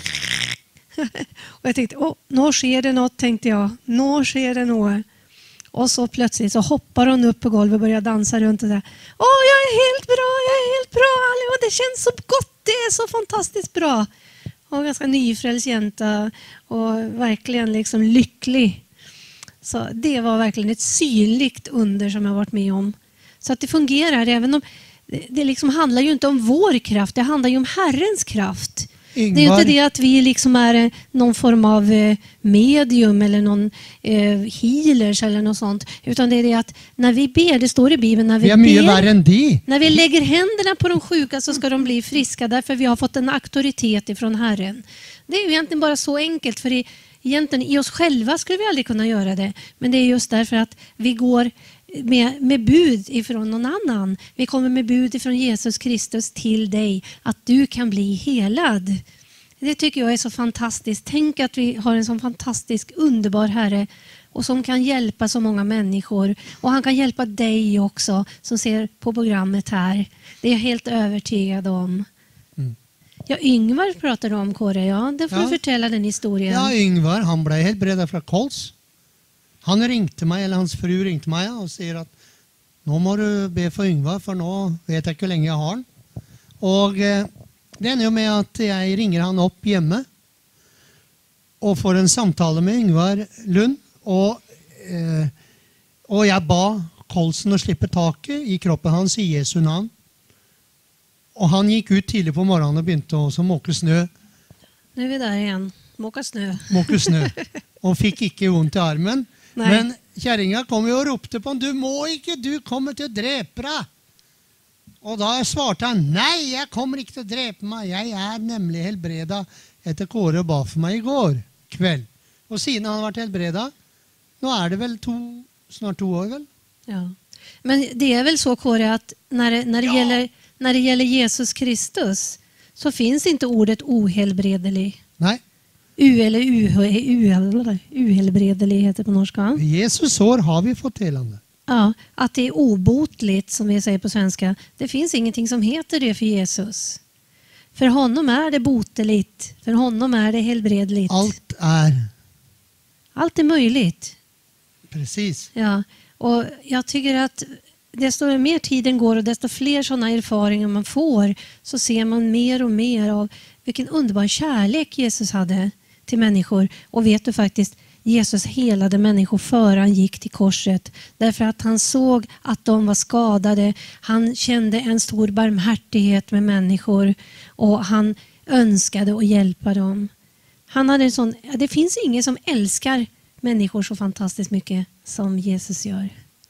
[SPEAKER 2] Och jag tänkte, åh, nu sker det något, tänkte jag. Nu sker det något. Och så plötsligt så hoppar hon upp på golvet och börjar dansa runt och säger, åh, jag är helt bra, jag är helt bra. Och det känns så gott, det är så fantastiskt bra. Och ganska nyfrälst jänta och verkligen liksom lycklig. Så det var verkligen ett synligt under som jag varit med om. Så att det fungerar, även om det, det liksom handlar ju inte om vår kraft, det handlar ju om Herrens kraft.
[SPEAKER 3] Ingvar.
[SPEAKER 2] Det är ju inte det att vi liksom är någon form av eh, medium eller någon eh, healers eller något sånt. Utan det är det att när vi ber, det står i Bibeln, när vi,
[SPEAKER 3] Vi är mycket
[SPEAKER 2] ber,
[SPEAKER 3] värre än de.
[SPEAKER 2] när vi lägger händerna på de sjuka så ska de bli friska. Därför vi har fått en auktoritet ifrån Herren. Det är ju egentligen bara så enkelt. För i, egentligen i oss själva skulle vi aldrig kunna göra det. Men det är just därför att vi går med, med bud ifrån någon annan. Vi kommer med bud ifrån Jesus Kristus till dig. Att du kan bli helad. Det tycker jag är så fantastiskt. Tänk att vi har en sån fantastisk, underbar Herre. Och som kan hjälpa så många människor. Och han kan hjälpa dig också som ser på programmet här. Det är jag helt övertygad om.
[SPEAKER 3] Mm.
[SPEAKER 2] Ja, Yngvar pratade om, Kåre. Ja, det får
[SPEAKER 3] Ja.
[SPEAKER 2] du förtälla den historien.
[SPEAKER 3] Ja, Yngvar, han blev helt beredd fra Kols. Han ringte meg, eller hans fru ringte meg og sier at nå må du be for Yngvar, for nå vet jeg ikke hvor lenge jeg har han. Og eh, det ender jo med at jeg ringer han opp hjemme og får en samtale med Yngvar Lund. Og, eh, og jeg ba Kolsen å slippe taket i kroppen hans i Jesu navn. Og han gikk ut tidlig på morgenen og begynte å måke snø.
[SPEAKER 2] Nu är vi där igen. Måka snö.
[SPEAKER 3] Måke snø. Og fikk ikke vondt i armen.
[SPEAKER 2] Nei.
[SPEAKER 3] Men kjerringa kom jo og ropte på han. Du må ikke, du kommer til å drepe deg. Og da svarte han, nei, jeg kommer ikke til å drepe meg. Jeg er nemlig helbreda etter Kåre ba for meg i går kveld. Og siden han har vært helbreda, nå er det vel to, snart to år vel?
[SPEAKER 2] Ja. Men det är väl så, Kåre, att när det, när, det
[SPEAKER 3] Ja.
[SPEAKER 2] gäller, när det gäller Jesus Kristus så finns inte ordet ohelbredelig.
[SPEAKER 3] Nei.
[SPEAKER 2] U eller u, uhelbredelig heter det på norska.
[SPEAKER 3] I Jesus sår har vi fått helande.
[SPEAKER 2] Ja, att det är obotligt som vi säger på svenska. Det finns ingenting som heter det för Jesus. För honom är det boteligt. För honom är det helbredligt.
[SPEAKER 3] Alt er
[SPEAKER 2] Allt är möjligt.
[SPEAKER 3] precis.
[SPEAKER 2] Ja, och jag tycker att desto mer tiden går och desto fler sådana erfarenheter man får så ser man mer och mer av vilken underbar kärlek Jesus hade till människor. Och vet du faktiskt, Jesus helade människor före han gick till korset. Därför att han såg att de var skadade. Han kände en stor barmhärtighet med människor och han önskade att hjälpa dem. Han hade en sån, det finns ingen som älskar människor så fantastiskt mycket som Jesus gör.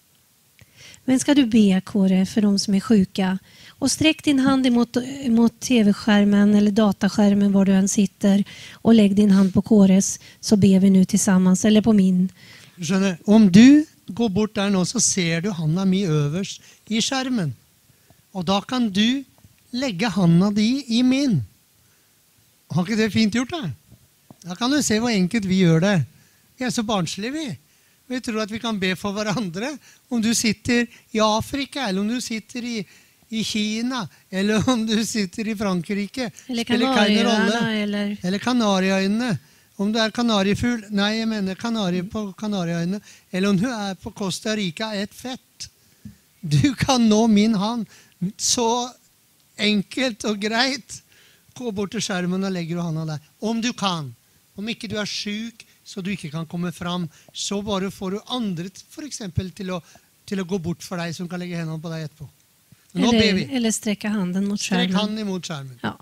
[SPEAKER 2] Men ska du be, Kåre, för de som är sjuka? Och sträck din hand emot, emot tv-skärmen eller dataskärmen var du än sitter och lägg din hand på Kåres så ber vi nu tillsammans, eller på min.
[SPEAKER 3] Skjønner, om du går bort der nå, så ser du handa mi øverst i skjermen. Og da kan du legge handa di i min. Har ikke det fint gjort da? Da kan du se hvor enkelt vi gjør det. Vi er så barnslige vi. Vi tror at vi kan be for hverandre. Om du sitter i Afrika, eller om du sitter i, i Kina, eller om du sitter i Frankrike.
[SPEAKER 2] Eller
[SPEAKER 3] spiller keine rolle.
[SPEAKER 2] Kanarieöarna eller...
[SPEAKER 3] Eller Kanarieøyene. Om du er kanariefugl, nei, jeg mener kanarie på Kanarieøyene. Eller om du er på Costa Rica, et fett. Du kan nå min hand så enkelt og greit. Gå bort til skjermen og legger du handa der. Om du kan. Om ikke du er syk, så du ikke kan komme fram, så bare får du andre for eksempel til å, til å gå bort for deg som kan legge hendene på deg etterpå. Nå ber vi.
[SPEAKER 2] Eller, eller sträcka handen mot
[SPEAKER 3] Strekk
[SPEAKER 2] skärmen.
[SPEAKER 3] handen imot skjermen.
[SPEAKER 2] Ja.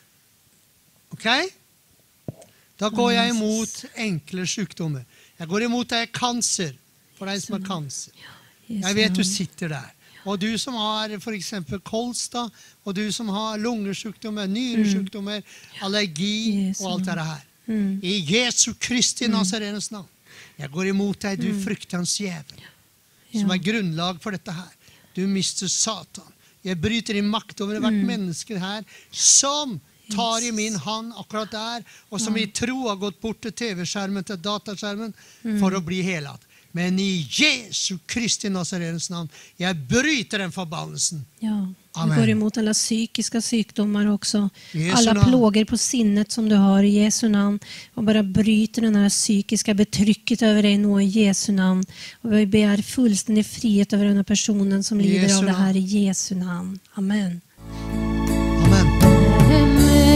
[SPEAKER 3] Ok? Da går jeg imot enkle sykdommer. Jeg går imot deg kanser, for deg som har kanser. Jeg vet du sitter der. Og du som har for eksempel kolsta, og du som har lungesykdommer, nyresykdommer, allergi
[SPEAKER 2] Jesu
[SPEAKER 3] og alt det her.
[SPEAKER 2] Mm.
[SPEAKER 3] I Jesu Kristi Nazarenes navn. Jeg går imot deg, du fryktens djevel, som
[SPEAKER 2] Ja.
[SPEAKER 3] er grunnlag for dette her. Du mister Satan. Jeg bryter i makt over hvert menneske her, som tar i min hand akkurat der, og som i tro har gått bort til tv-skjermen, til dataskjermen, for å bli helad. Men i Jesu Kristi Nazarenes navn, jag bryter den förbannelsen.
[SPEAKER 2] Ja, vi
[SPEAKER 3] Amen.
[SPEAKER 2] går emot alla psykiska sjukdomar också.
[SPEAKER 3] Jesu
[SPEAKER 2] Alla
[SPEAKER 3] namn.
[SPEAKER 2] plågor på sinnet som du har i Jesu namn. Och bara bryter den här psykiska betrycket över dig nå i Jesu namn. Och vi ber fullständig frihet över den här personen som lider
[SPEAKER 3] Jesu
[SPEAKER 2] av det
[SPEAKER 3] namn.
[SPEAKER 2] här i Jesu namn. Amen.
[SPEAKER 3] Amen.
[SPEAKER 2] Amen.